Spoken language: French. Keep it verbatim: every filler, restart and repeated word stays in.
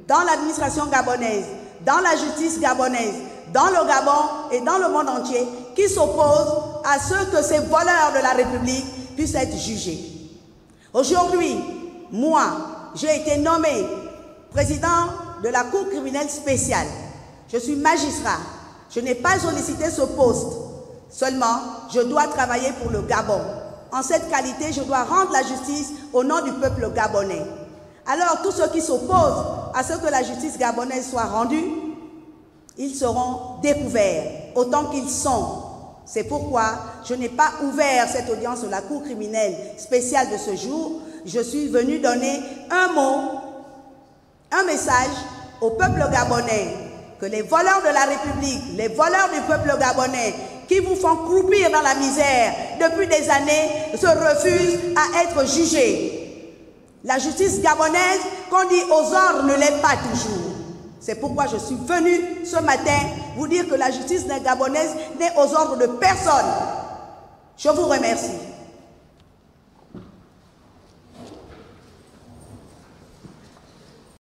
dans l'administration gabonaise, dans la justice gabonaise, dans le Gabon et dans le monde entier, qui s'opposent à ce que ces voleurs de la République puissent être jugés. Aujourd'hui, moi, j'ai été nommé président de la Cour criminelle spéciale. Je suis magistrat. Je n'ai pas sollicité ce poste. Seulement, je dois travailler pour le Gabon. En cette qualité, je dois rendre la justice au nom du peuple gabonais. Alors, tous ceux qui s'opposent à ce que la justice gabonaise soit rendue, ils seront découverts, autant qu'ils sont. C'est pourquoi je n'ai pas ouvert cette audience de la Cour criminelle spéciale de ce jour. Je suis venu donner un mot, un message au peuple gabonais, que les voleurs de la République, les voleurs du peuple gabonais, qui vous font croupir dans la misère depuis des années, se refusent à être jugés. La justice gabonaise, qu'on dit aux ordres, ne l'est pas toujours. C'est pourquoi je suis venu ce matin vous dire que la justice gabonaise n'est aux ordres de personne. Je vous remercie.